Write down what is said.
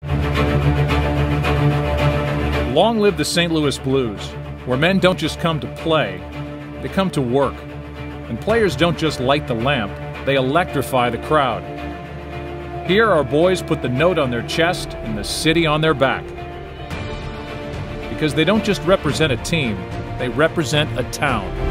Long live the St. Louis Blues, where men don't just come to play, they come to work. And players don't just light the lamp, they electrify the crowd. Here, our boys put the note on their chest and the city on their back. Because they don't just represent a team, they represent a town.